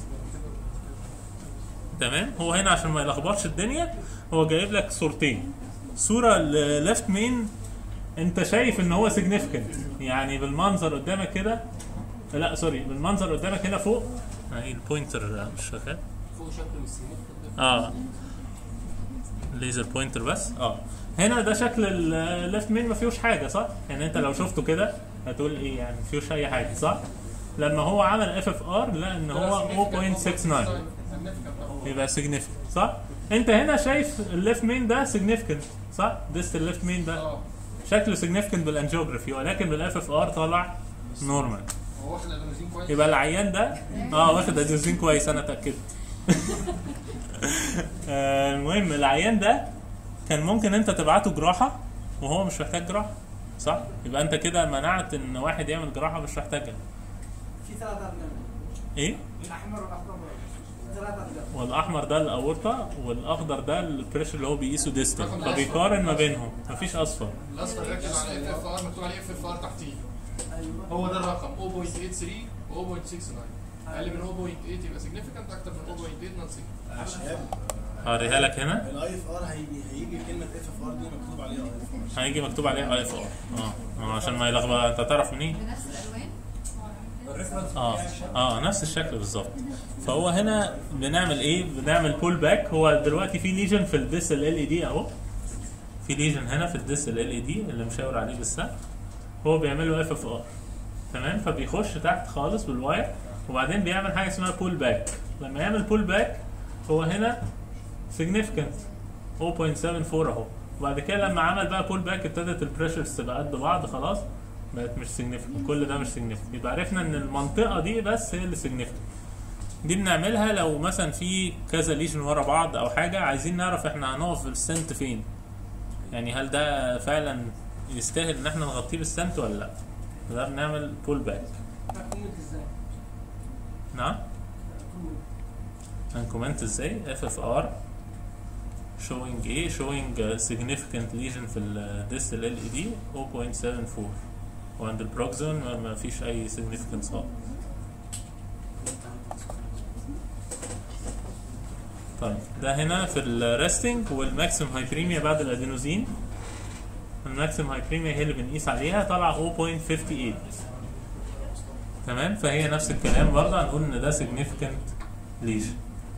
تمام، هو هنا عشان ما يلخبطش الدنيا هو جايب لك صورتين. صوره الليفت مين انت شايف ان هو significant، يعني بالمنظر قدامك كده، لا سوري بالمنظر قدامك هنا فوق اهي البوينتر مش شغال فوق شكله مش سيمتريك. ليزر بوينتر بس. هنا ده شكل الليفت مين ما فيهوش حاجه صح؟ يعني انت لو شفته كده هتقول ايه يعني ما فيهوش اي حاجه صح؟ لما هو عمل اف اف ار لقى ان هو 0.69 يبقى significant صح؟ انت هنا شايف الليفت مين ده significant صح؟ ديست الليفت مين ده شكله significant بالانجيوجرافي، ولكن بالاف اف ار طلع نورمال. هو واخد ادرينالين كويس. يبقى العيان ده واخد ادرينالين كويس، انا اتاكدت. المهم العيان ده كان ممكن انت تبعته جراحه وهو مش محتاج جراحه صح؟ يبقى انت كده منعت ان واحد يعمل جراحه مش محتاجها. في 3 ارقام. ايه؟ الاحمر والاحمر 3 ارقام. والاحمر ده الاورطه والاخضر ده البريشر اللي هو بيقيسه ديستال، فبيقارن ما بينهم، مفيش اصفر. الاصفر ركز على اف اف ار، مكتوب عليه اف اف ار تحتيه. هو ده الرقم 0.83 و 0.69. اقل من 0.8 يبقى significant، اكتر من 0.8 نون significant. يا شباب هوريها لك هنا. الاي اف ار هيجي كلمه اف اف ار دي مكتوب عليها اي اف ار. هيجي مكتوب عليه اي اف ار عشان ما يلخبط. انت تعرف منين؟ بنفس الالوان. نفس الشكل بالظبط. فهو هنا بنعمل ايه؟ بنعمل بول باك. هو دلوقتي في ليجن في الديس ال اي دي اهو، في ليجن هنا في الديس ال اي دي اللي مشاور عليه بالسهم، هو بيعمل له اف اف ار تمام، فبيخش تحت خالص بالواير وبعدين بيعمل حاجه اسمها بول باك. لما يعمل بول باك هو هنا significant 0.74 اهو، وبعد كده لما عمل بقى بول باك ابتدت البريشرز تبقى قد بعض خلاص، بقت مش significant. كل ده مش significant، يبقى عرفنا ان المنطقه دي بس هي اللي significant. دي بنعملها لو مثلا في كذا ليجن ورا بعض او حاجه عايزين نعرف احنا هنقف في السنت فين، يعني هل ده فعلا يستاهل ان احنا نغطيه بالسنت ولا لا. نقدر نعمل بول باك. نعم هنكومنت ازاي؟ اف اف ار showing ايه؟ showing significant lesion في الديستال ال اي دي 0.74 وعند البروكزون ما فيش اي significance خالص. طيب ده هنا في الريستنج والماكسيم هايبريميا بعد الادينوزين. الماكسيم هايبريميا هي اللي بنقيس عليها طالعه 0.58. تمام، فهي نفس الكلام برضه هنقول ان ده significant lesion.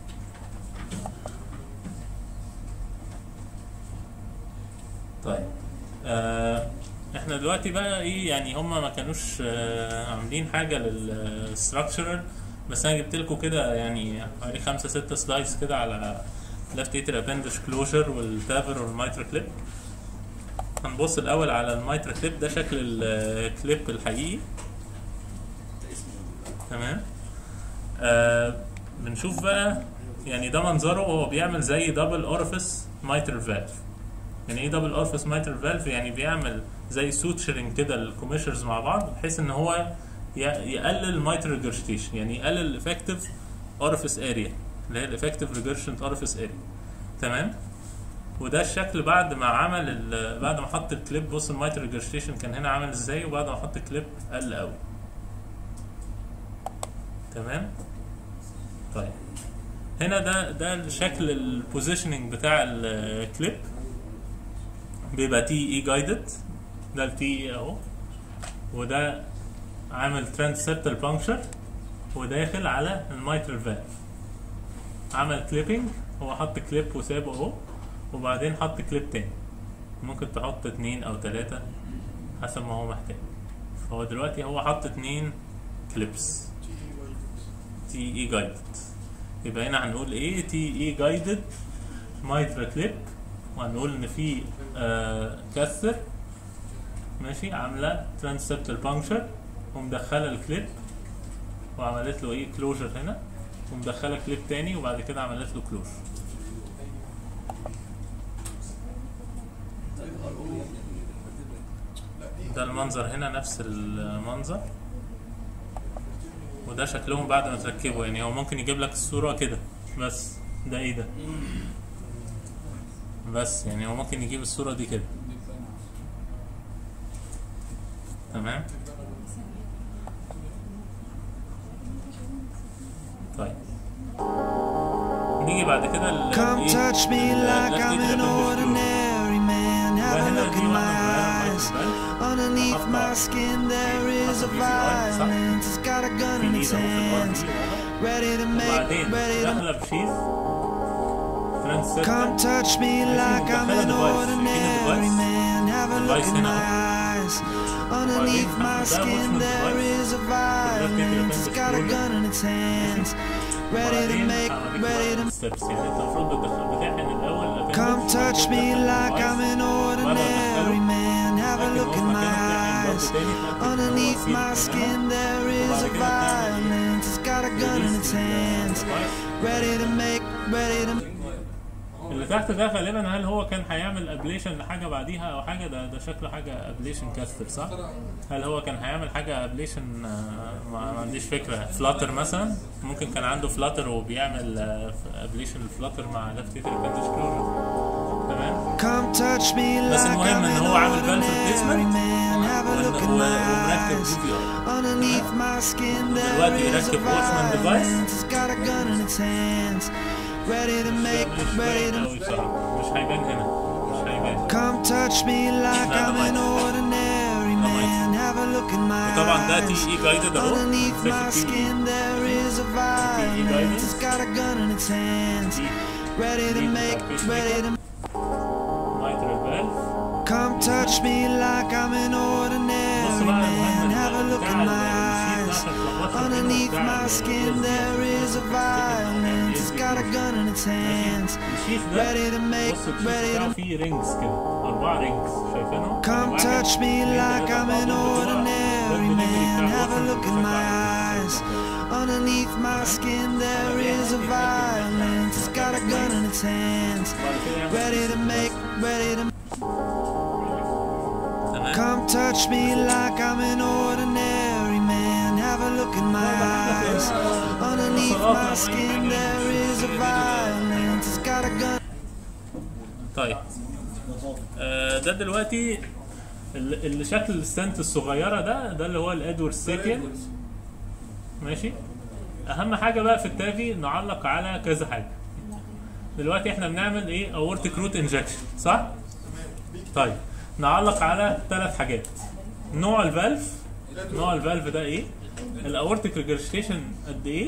طيب احنا دلوقتي بقى ايه، يعني هما ما كانوش عاملين حاجه للستراكشرال، بس انا جبت لكم كده يعني حوالي 5-6 سلايدز كده على left atrial appendage closure والتافر والمايترا كليب. هنبص الاول على المايترا كليب، ده شكل الكليب الحقيقي. تمام. بنشوف بقى يعني ده منظره وهو بيعمل زي دبل اورفيس مايترال فالف. يعني ايه دبل اورفيس مايترال فالف؟ يعني بيعمل زي سوتشرنج كده الكوميشرز مع بعض بحيث ان هو يقلل المايترال ريجرشتيشن، يعني يقلل الافكتيف اورفيس اريا اللي هي الافكتيف ريجرشنت اورفيس اريا. تمام. وده الشكل بعد ما عمل بعد ما حط الكليب. بص المايترال ريجرشتيشن كان هنا عامل ازاي، وبعد ما حط الكليب قل قوي. تمام. طيب هنا ده الشكل البوزيشننج بتاع الكليب، بيبقى تي اي جايدد. ده التي اي اهو، وده عامل ترانسبتال بانكشر وداخل على المايترال فالف. عمل كليبنج، هو حط كليب وسابه اهو، وبعدين حط كليب تاني. ممكن تحط 2 أو 3 حسب ما هو محتاج. فهو دلوقتي هو حط 2 كليبس تي اي جايدد. يبقى هنا هنقول ايه؟ تي اي جايدد مايترا كليب، وهنقول ان في كاثر ماشي عامله ترانسبتال بانكشر ومدخله الكليب وعملت له ايه كلوجر هنا، ومدخله كليب تاني وبعد كده عملت له كلوجر. ده المنظر هنا نفس المنظر، وده شكلهم بعد ما تركبوا. يعني هو ممكن يجيب لك الصورة كده بس ده ايه ده، بس يعني هو ممكن يجيب الصورة دي كده. تمام. طيب نيجي بعد كده Come touch me like I'm an ordinary man. Have a look in my eyes. Underneath my skin there is a violence. It's got a gun in its hands. Ready to make, ready to... Come touch me like I'm an ordinary man. Have a look in my eyes. Underneath my skin there is a violence. It's got a gun in its hands. Ready to make, ready to... Come touch me like I'm an ordinary man. Have a look in my eyes. Underneath my skin there is a violence. It's got a gun in its hands. Ready to make, ready to... اللي تحت ده غالبا هل هو كان هيعمل ابليشن لحاجه بعديها او حاجه؟ ده شكله حاجه ابليشن كاستر صح؟ هل هو كان هيعمل حاجه ابليشن؟ ما عنديش فكره. فلاتر مثلا، ممكن كان عنده فلاتر وبيعمل ابليشن الفلاتر مع لفت ايتر باندج كلوجر. تمام. بس المهم ان هو عامل فالف ريبليسمنت وان هو مركب دي في ار. دلوقتي يركب واتشمان ديفايس. Ready to make, ready to... مش هيبان هنا، مش هيبان. Come touch me like I'm an ordinary man. Have a look in my eyes. وطبعا ده تي اي جايدد اهو. Underneath my skin there is a violence. It's got a gun in its hands. Ready to make, ready to... Come touch me like I'm an ordinary man. Have a look in my eyes. Underneath my skin there is a violence. It's got a gun in its hands. Ready to make, ready to... في رينجز كده، 4 رينجز شايفينهم؟ Come touch me like I'm an ordinary man. Have a look in my eyes. Underneath my skin there is a violence. It's got a gun in its hands. Ready to make, ready to... Come touch me like I'm an ordinary man. Have a look in my eyes. Underneath my skin there is a violence. It's got a gun. طيب ده دلوقتي اللي شكل الستنت الصغيره ده اللي هو الادوارد سيبيان. ماشي. اهم حاجه بقى في التافي نعلق على كذا حاجه. دلوقتي احنا بنعمل ايه؟ اورتيك روت انجكشن صح؟ طيب نعلق على 3 حاجات. نوع الفالف ده ايه؟ الاورتيك ريجرجيتيشن قد ايه؟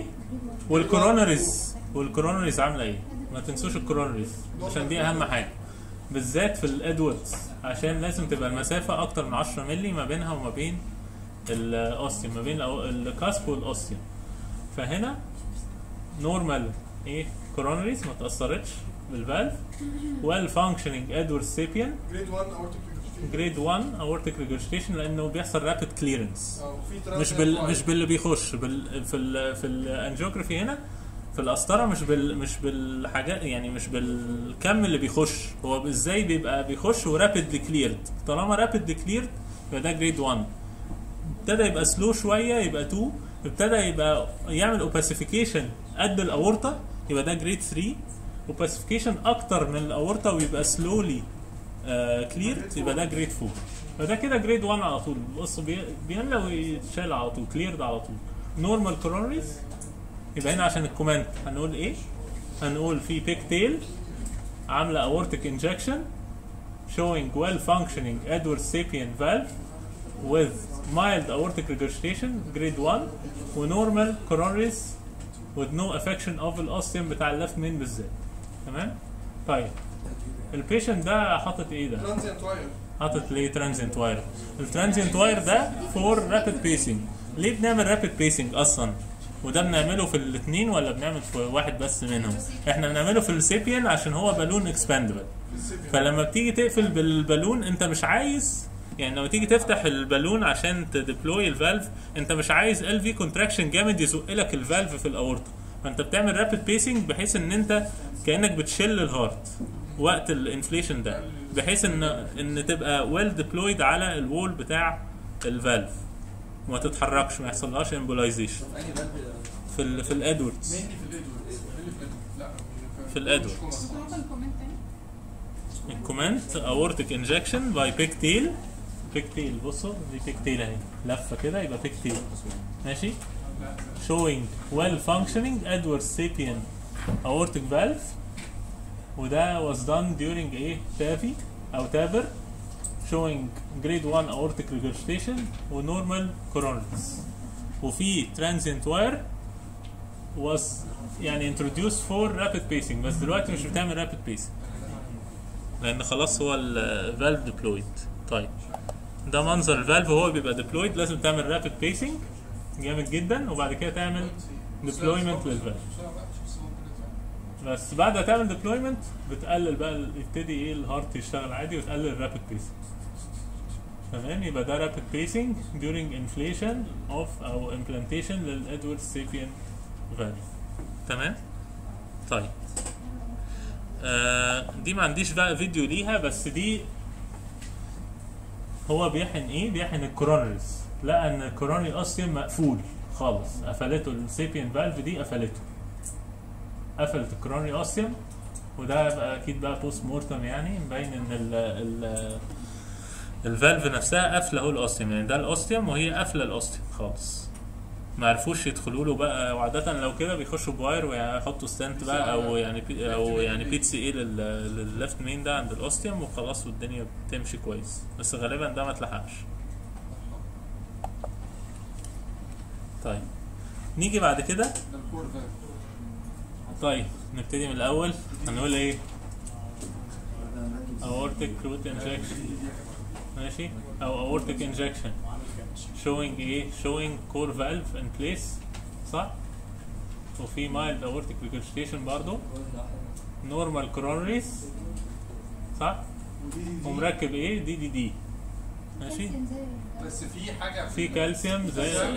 والكورونريز عامله ايه؟ ما تنسوش الكورونريز عشان دي اهم حاجه بالذات في الادوردز، عشان لازم تبقى المسافه اكتر من 10 مللي ما بينها وما بين الاوستيوم، ما بين الكاسب والاوستيوم. فهنا نورمال ايه؟ كورونريز ما تاثرتش بالفالف. ويل فانكشنينج ادورد سيبيان جريد 1 اورتيك ريجرجيتيشن لانه بيحصل رابيد كليرنس، مش باللي بيخش في الانجيوجرافي هنا في القسطره، مش بالحاجات يعني مش بالكم اللي بيخش، هو ازاي بيبقى بيخش ورابيد كليرد. طالما رابيد كليرد يبقى ده جريد 1. ابتدى يبقى سلو شويه يبقى 2، ابتدى يبقى يعمل اوباسيفيكيشن قد الاورطه يبقى ده جريد 3، اوباسيفيكيشن اكتر من الاورطه ويبقى سلولي كليرد يبقى ده جريد 4. فده كده جريد 1 على طول. بص بيملى ويتشال على طول، كليرد على طول. نورمال كورونريز يبقى هنا عشان الكومنت هنقول ايه؟ هنقول في بيك تيل عامله اورتيك انجكشن showing well functioning Edwards sapien valve with mild aortic regurgitation grade 1 ونورمال coronaries with no affection of الاوستيوم بتاع اللفت مين بالذات. تمام؟ طيب البيشنت ده حاطط ايه ده؟ حاطط ليه ترانزينت واير؟ الترانزينت واير ده فور رابيد بيسنج. ليه بنعمل رابيد بيسنج اصلا؟ وده بنعمله في الاثنين ولا بنعمل في واحد بس منهم؟ احنا بنعمله في السيبيان عشان هو بالون اكسباندبل. فلما بتيجي تقفل بالبالون انت مش عايز، يعني لما تيجي تفتح البالون عشان تديبلوي الفالف انت مش عايز ال في كونتراكشن جامد يزق لك الفالف في الاورطه، فانت بتعمل رابيد بيسنج بحيث ان انت كانك بتشل الهارت وقت الانفليشن ده، بحيث ان تبقى ويل ديبلويد على الوول بتاع الفالف وما تتحركش، ما يحصلهاش امبولايزيشن. في الادوردز في الادوردز الكومنت اورتيك انجكشن باي بيك تيل. بيك تيل بصوا دي بيك تيل اهي لفه كده يبقى بيك تيل ماشي. showing well functioning Edwards sapien aortic valve وده was done during ايه؟ تافي او تابر showing grade 1 aortic regurgitation ونورمال coronaries. وفي transient wire was يعني introduced for rapid pacing، بس دلوقتي مش بتعمل rapid pacing لان خلاص هو الفالف deployed. طيب ده منظر الفالف وهو بيبقى deployed، لازم تعمل rapid pacing جامد جدا وبعد كده تعمل deployment للفالف. بس بعد ما تعمل deployment بتقلل بقى، يبتدي ايه الهارت يشتغل عادي وتقلل الرابيد بيسنج. تمام؟ يبقى ده رابيد بيسنج during inflation of او implantation للإدواردز سابين فالف. تمام؟ طيب دي ما عنديش بقى فيديو ليها، بس دي هو بيحن ايه؟ بيحن الكورونريز، لقى ان الكورونري اوستيوم مقفول خالص، قفلته السابين فالف دي، قفلت الكورونري اوستيوم. وده بقى اكيد بقى بوست مورتم، يعني مبين ان الفالف نفسها قافله اهو الاوستيوم، يعني ده الاوستيوم وهي قافله الاوستيوم خالص، ما عرفوش يدخلوا له بقى. وعاده لو كده بيخشوا بواير ويحطوا ستانت بقى او يعني بي سي اي للليفت مين ده عند الاوستيوم وخلاص والدنيا بتمشي كويس، بس غالبا ده ما اتلحقش. طيب نيجي بعد كده. طيب نبتدي من الاول. هنقول ايه؟ aortic root injection ماشي، او aortic injection showing ايه؟ showing core valve in place صح؟ وفي mild aortic regurgitation برضو، normal coronaries صح؟ ومركب ايه؟ دي ماشي. بس في حاجه في كالسيوم زي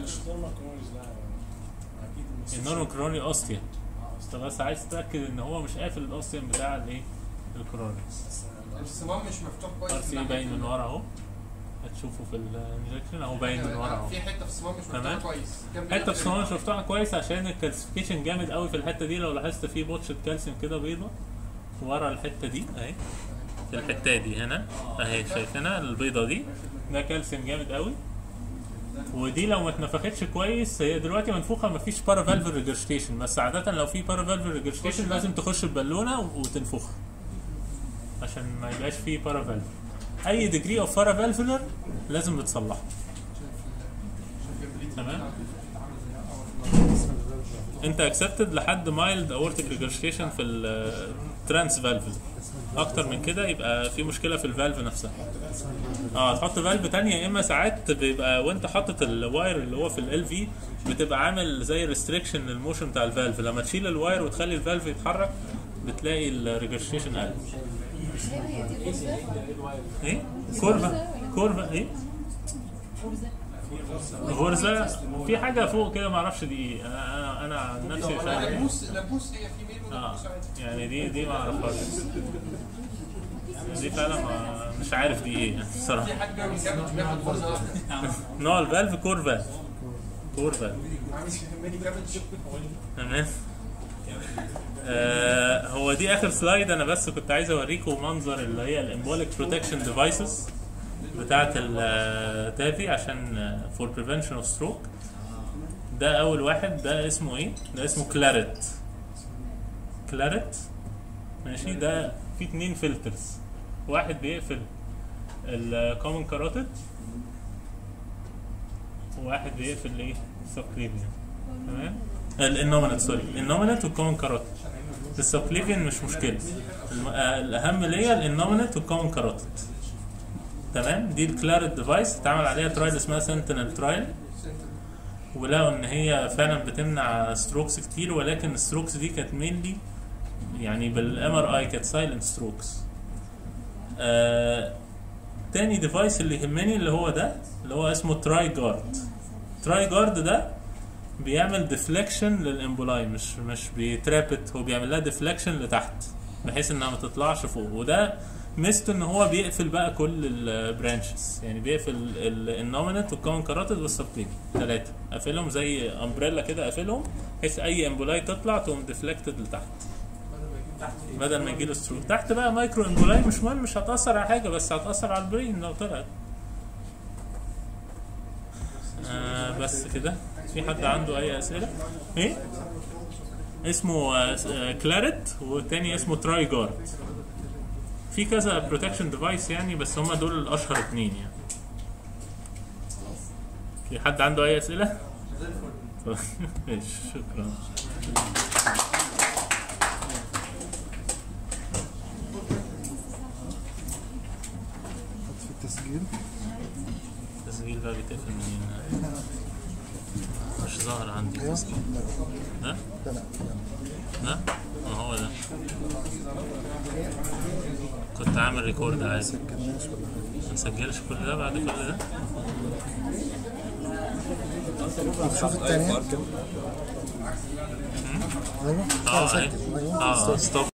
النورمال كورونري اوستيوم، بس عايز تتاكد ان هو مش قافل الاوستيوم بتاع الايه؟ الكورونري. الصمام مش مفتوح كويس. ارسي باين من ورا اهو، هتشوفه في الانجكشن اهو باين من ورا اهو. في حته في الصمام مش مفتوحه كويس، حته في الصمام مش مفتوحه كويس عشان الكالسيفيكيشن جامد قوي في الحته دي. لو لاحظت في بوتشه كالسيوم كده بيضه ورا الحته دي اهي، في الحته دي هنا اهي، شايفينها البيضه دي؟ ده كالسيوم جامد قوي ودي لو ما اتنفختش كويس، هي دلوقتي منفوخه مفيش بارا فالف ريجرستيشن، بس عاده لو في بارا فالف ريجرستيشن لازم تخش ببالونه وتنفخها عشان ما يبقاش فيه بارا فالف. اي ديجري اوف بارا فالفولر لازم بتصلحه. تمام. انت اكسبتد لحد مايلد اورتيك ريجرستيشن في الترانس فالف، اكتر من كده يبقى في مشكله في الفالف نفسها. تحط فالف تانية، يا اما ساعات بيبقى وانت حاطط الواير اللي هو في ال في بتبقى عامل زي ريستريكشن للموشن بتاع الفالف، لما تشيل الواير وتخلي الفالف يتحرك بتلاقي الريجرستيشن قل. ايه؟ كورفا ايه؟ غرزة في حاجة فوق كده معرفش دي ايه، انا عن نفسي مش عارف. لبوس هي في ميل ولبوس عادي. يعني دي ما اعرفهاش، دي فعلا مش عارف دي ايه الصراحة. في حد بيعمل كابج بياخد غرزة واحدة. نوع الفالف كورفا. تمام. هو دي اخر سلايد، انا بس كنت عايز اوريكم منظر اللي هي الامبوليك بروتكشن ديفايسز بتاعت التافي عشان فور بريفنشن اوف ستروك. ده اول واحد، ده اسمه ايه؟ ده اسمه كلاريت. ماشي. ده فيه 2 فلترز، واحد بيقفل الكومن كاروتيد وواحد بيقفل ايه؟ السبكليفيان. تمام. النومينت والكومن كاروتيد. السبكليفيان مش مشكله، الاهم ليا الانومينت والكومن كاروتيد. تمام. دي الكلاريت ديفايس اتعمل عليها ترايل اسمها سنتينل ترايل، ولقوا ان هي فعلا بتمنع ستروكس كتير، ولكن الستروكس دي كانت مينلي يعني بالام ار اي كانت سايلنت ستروكس. تاني ديفايس اللي يهمني اللي هو ده، اللي هو اسمه تراي جارد. ده بيعمل ديفليكشن للامبولاي، مش بيترابت، هو بيعمل لها ديفليكشن لتحت بحيث انها ما تطلعش فوق. وده ميزته ان هو بيقفل بقى كل البرانشز، يعني بيقفل النومينت والكومن كاروتيد والسبكليفيان 3، قافلهم زي امبريلا كده، قافلهم بحيث اي امبولاي تطلع تقوم ديفليكتد لتحت بدل ما يجيله ستروك. تحت بقى مايكرو امبولاي مش مهم، مش هتاثر على حاجه، بس هتاثر على البرين لو طلعت. بس كده. في حد عنده اي اسئله؟ ايه؟ اسمه كلاريت، والتاني اسمه تراي جارد. في كذا بروتكشن ديفايس يعني، بس هما دول الاشهر 2 يعني. في حد عنده اي اسئله؟ ماشي، شكرا. في التسجيل بقى بيتقفل منين؟ مش ظاهر عندي التسجيل. ها؟ لا ما هو ده. كنت عامل ريكورد عادي. ما نسجلش كل ده بعد كل ده؟ شوف الثانية. ايوه. ستوب.